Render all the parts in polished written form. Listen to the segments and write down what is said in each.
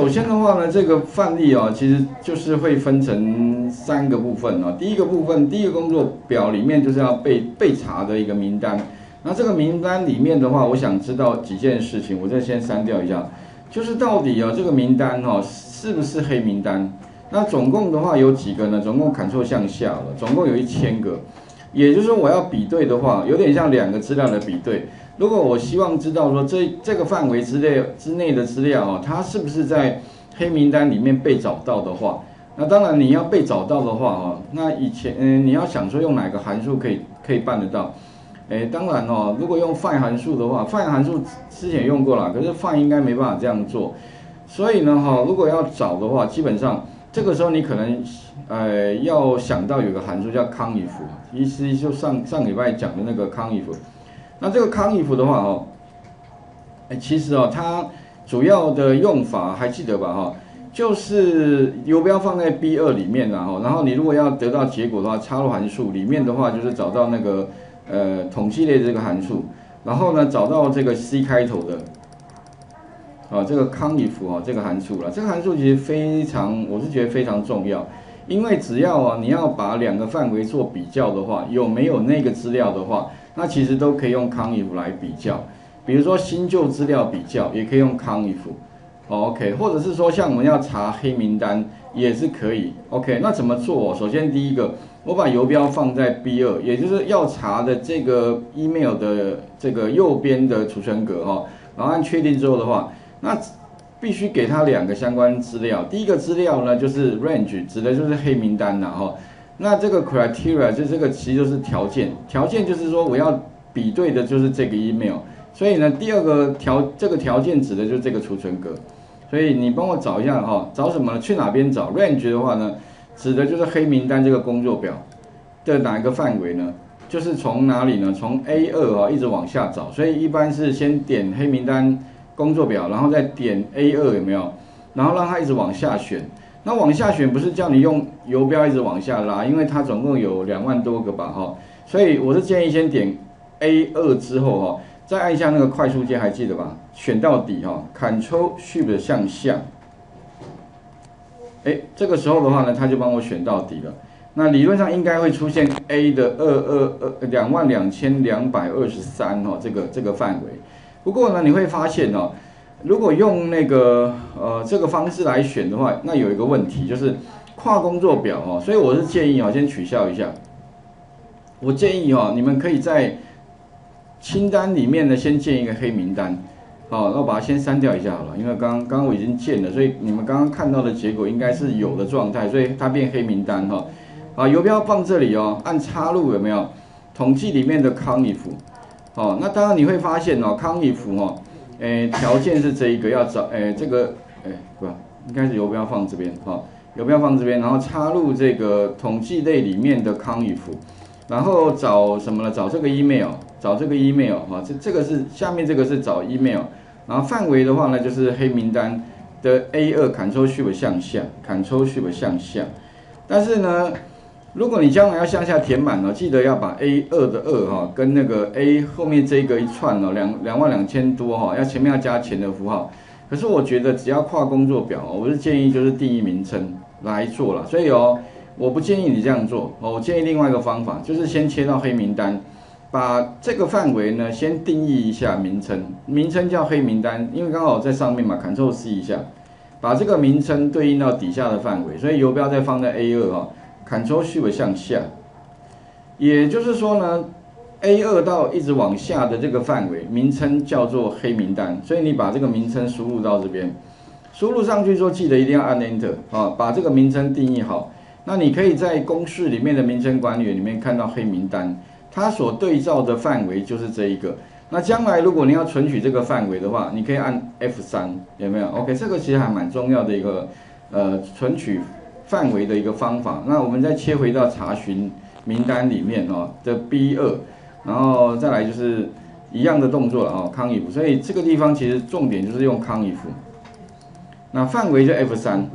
首先的话呢，这个范例啊，其实就是会分成3个部分啊。第一个部分，第一个工作表里面就是要被查的一个名单。那这个名单里面的话，我想知道几件事情，我这先删掉一下。就是到底啊，这个名单哈是不是黑名单？那总共的话有几个呢？总共Ctrl向下了，总共有1000个。也就是说，我要比对的话，有点像2个资料的比对。如果我希望知道说这个范围之内的资料啊，它是不是在黑名单里面被找到的话，那当然你要被找到的话啊，那以前你要想说用哪个函数可以办得到？当然哦，如果用 find 函数的话，find 函数之前用过了，可是 find 应该没办法这样做。所以呢如果要找的话，基本上这个时候你可能要想到有个函数叫 conif， 意思就上礼拜讲的那个 conif。那这个 conif 的话其实它主要的用法还记得吧就是游标放在 B2 里面然后你如果要得到结果的话，插入函数里面的话就是找到那个统计类这个函数，然后呢找到这个 C 开头的这个 conif 这个函数了。这个函数其实我是觉得非常重要，因为只要你要把2个范围做比较的话，有没有那个资料的话，那其实都可以用 conif 来比较。比如说新旧资料比较，也可以用 conif。OK， 或者是说像我们要查黑名单也是可以。OK， 那怎么做？首先第一个，我把游标放在 B2， 也就是要查的这个 email 的这个右边的储存格然后按确定之后的话，那必须给它2个相关资料。第一个资料呢就是 range， 指的就是黑名单那这个 criteria 就这个其实就是条件，条件就是说我要比对的就是这个 email， 所以呢第二个这个条件指的就是这个储存格。所以你帮我找一下找什么呢？去哪边找 range 的话呢，指的就是黑名单这个工作表的哪一个范围呢？就是从哪里呢？从 A2 一直往下找，所以一般是先点黑名单工作表，然后再点 A2 有没有？然后让它一直往下选。那往下选不是叫你用游标一直往下拉，因为它总共有2万多个吧所以我是建议先点 A2 之后再按一下那个快速键，还记得吧？选到底Ctrl Shift 向下。这个时候的话呢，它就帮我选到底了。那理论上应该会出现 A 的22223这个范围。不过呢，你会发现如果用那个这个方式来选的话，那有一个问题就是跨工作表所以我是建议先取消一下。我建议你们可以在清单里面呢先建一个黑名单，那我把它先删掉一下好了，因为刚刚我已经建了，所以你们刚刚看到的结果应该是有的状态，所以它变黑名单游标放这里按插入有没有？统计里面的 conif 那当然你会发现conif条件是这一个要找这个不应该是游标放这边游标放这边，然后插入这个统计类里面的 conif， 然后找什么呢？找这个 email， 找这个 email 这个是下面这个是找 email， 然后范围的话呢就是黑名单的 A2 Ctrl Shift 向下 ，Ctrl Shift 向下。但是呢，如果你将来要向下填满记得要把 A2 的2跟那个 A 后面这个一串22000多要前面要加前的符号。可是我觉得只要跨工作表我是建议就是定义名称来做了，所以我不建议你这样做我建议另外一个方法，就是先切到黑名单，把这个范围呢先定义一下名称，名称叫黑名单，因为刚好在上面嘛 ，Ctrl C 一下，把这个名称对应到底下的范围，所以游标再放在 A2 Ctrl Shift 向下，也就是说呢 ，A2 到一直往下的这个范围名称叫做黑名单，所以你把这个名称输入到这边，输入上去之后记得一定要按 Enter 把这个名称定义好。那你可以在公式里面的名称管理员里面看到黑名单，它所对照的范围就是这一个。那将来如果你要存取这个范围的话，你可以按 F3， 有没有 ？OK， 这个其实还蛮重要的一个存取范围的一个方法。那我们再切回到查询名单里面的 B2， 然后再来就是一样的动作了conif。所以这个地方其实重点就是用conif。那范围就 F3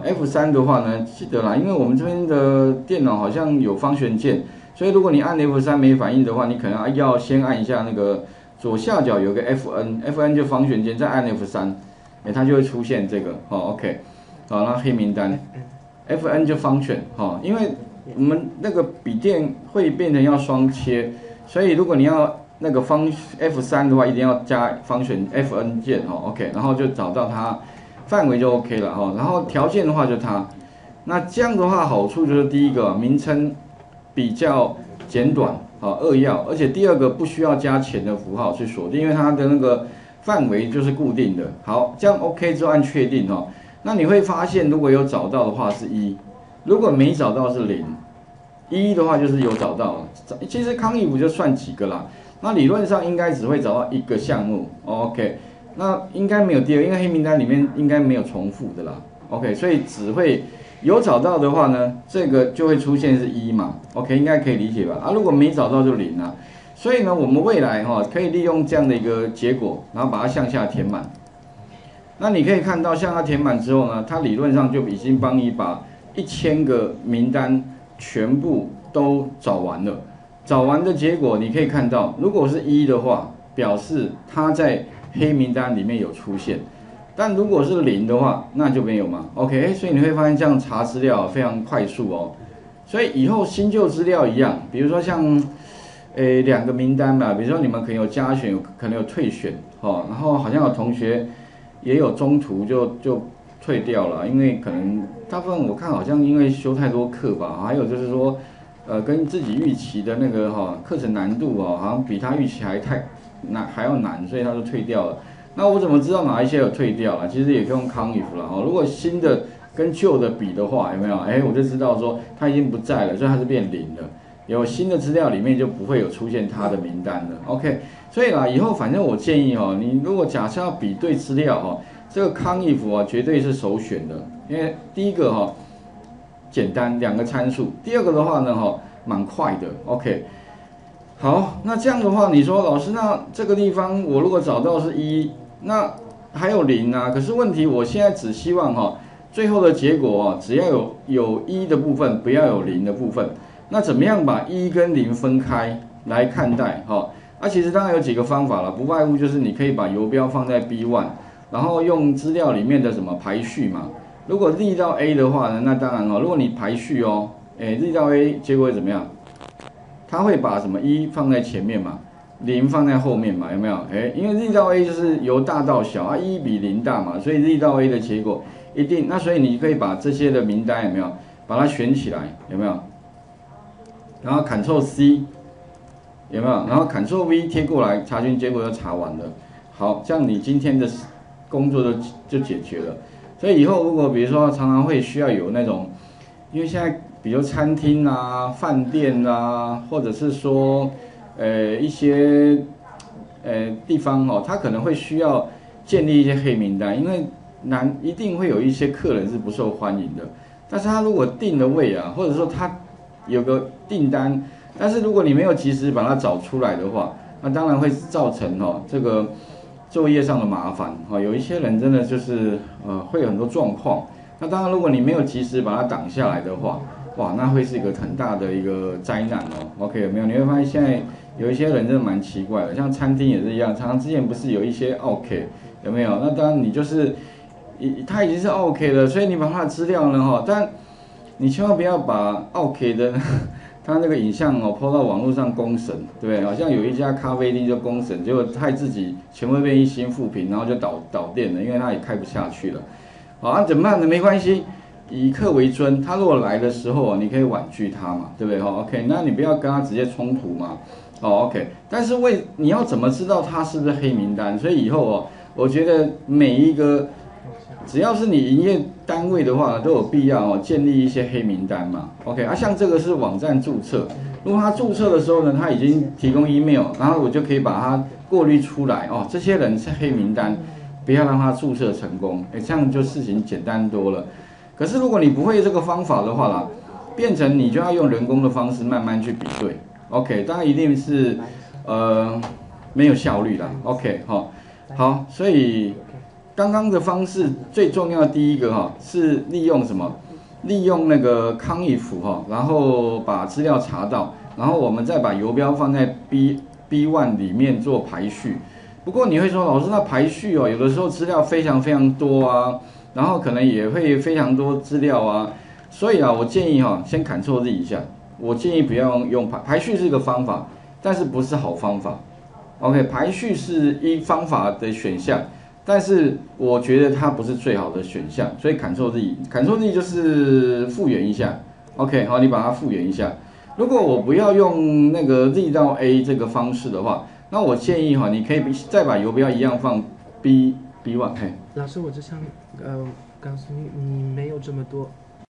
F3 的话呢，记得啦，因为我们这边的电脑好像有方旋键，所以如果你按 F3 没反应的话，你可能要先按一下那个左下角有个 FN 就方旋键，再按 F3 它就会出现这个OK， 好，那黑名单 FN 就function因为我们那个笔电会变成要双切，所以如果你要那个F3的话，一定要加function FN 键OK， 然后就找到它范围就 OK 了然后条件的话就它，那这样的话好处就是第一个名称比较简短扼要，而且第二个不需要加前的符号去锁定，因为它的那个范围就是固定的。好，这样 OK 之后按确定那你会发现如果有找到的话是1，如果没找到是0，1的话就是有找到了。其实康if就算几个啦，那理论上应该只会找到1个项目OK， 那应该没有第二，因为黑名单里面应该没有重复的啦 OK， 所以只会有找到的话呢，这个就会出现是1嘛 OK， 应该可以理解吧如果没找到就0啊。所以呢，我们未来可以利用这样的一个结果，然后把它向下填满。那你可以看到，向下填满之后呢，它理论上就已经帮你把1000个名单全部都找完了。找完的结果，你可以看到，如果是1的话，表示它在黑名单里面有出现；但如果是0的话，那就没有嘛。OK， 所以你会发现这样查资料非常快速所以以后新旧资料一样，比如说像2个名单吧，比如说你们可能有加选，可能有退选然后好像有同学也有中途就退掉了，因为可能大部分我看好像因为修太多课吧，还有就是说跟自己预期的那个课程难度好像比他预期还要难，所以他就退掉了。那我怎么知道哪一些有退掉了？其实也可以用康if啦如果新的跟旧的比的话，有没有？我就知道说它已经不在了，所以它是变0了。有新的资料里面就不会有出现它的名单了 ，OK。所以啦，以后反正我建议你如果假设要比对资料这个康if绝对是首选的，因为第一个简单2个参数，第二个的话呢蛮快的 ，OK。好，那这样的话，你说老师，那这个地方我如果找到是1，那还有0啊？可是问题我现在只希望最后的结果只要有1的部分，不要有0的部分。那怎么样把1跟0分开来看待其实当然有几个方法了，不外乎就是你可以把游标放在 B1， 然后用资料里面的什么排序嘛。如果 Z 到 A 的话呢，那当然如果你排序Z 到 A 结果会怎么样？它会把什么1放在前面嘛，0放在后面嘛，有没有？因为 Z 到 A 就是由大到小1比0大嘛，所以 Z 到 A 的结果一定。那所以你可以把这些的名单有没有把它选起来，有没有？然后 Ctrl C 有没有？然后 Ctrl V 贴过来，查询结果就查完了。好，这样你今天的工作就解决了。所以以后如果比如说常常会需要有那种，因为现在比如餐厅啊、饭店啊，或者是说一些地方它可能会需要建立一些黑名单，因为一定会有一些客人是不受欢迎的。但是他如果定了位啊，或者说他有个订单，但是如果你没有及时把它找出来的话，那当然会造成这个作业上的麻烦有一些人真的就是会有很多状况。那当然，如果你没有及时把它挡下来的话，哇，那会是一个很大的一个灾难OK， 有没有？你会发现现在有一些人真的蛮奇怪的，像餐厅也是一样，常常之前不是有一些 OK 有没有？那当然你就是他已经是 OK 了，所以你把他的资料呢但你千万不要把 OK 的他那个影像抛到网络上公审，对不对？好像有一家咖啡厅就公审，结果害自己全部变1星负评，然后就倒店了，因为他也开不下去了。好，怎么办呢？没关系，以客为尊。他如果来的时候你可以婉拒他嘛，对不对？OK， 那你不要跟他直接冲突嘛。OK， 但是你要怎么知道他是不是黑名单？所以以后我觉得每一个只要是你营业单位的话，都有必要建立一些黑名单嘛。OK， 像这个是网站注册，如果他注册的时候呢，他已经提供 email， 然后我就可以把它过滤出来这些人是黑名单。不要让他注册成功，这样就事情简单多了。可是如果你不会这个方法的话啦，变成你就要用人工的方式慢慢去比对。OK， 当然一定是没有效率啦。OK 好，所以刚刚的方式最重要的第一个是利用什么？利用那个康if然后把资料查到，然后我们再把游标放在 B1 里面做排序。 不过你会说，老师那排序哦，有的时候资料非常非常多啊，然后可能也会非常多资料啊，所以啊，我建议哈，先 Ctrl Z 一下。我建议不要用排序是一个方法，但是不是好方法。OK， 排序是一方法的选项，但是我觉得它不是最好的选项，所以 Ctrl Z，Ctrl Z 就是复原一下。OK， 好，你把它复原一下。如果我不要用那个 Z 到 A 这个方式的话，那我建议哈，你可以再把游标一样放 B1。嘿， 老师，我就想告诉你，你没有这么多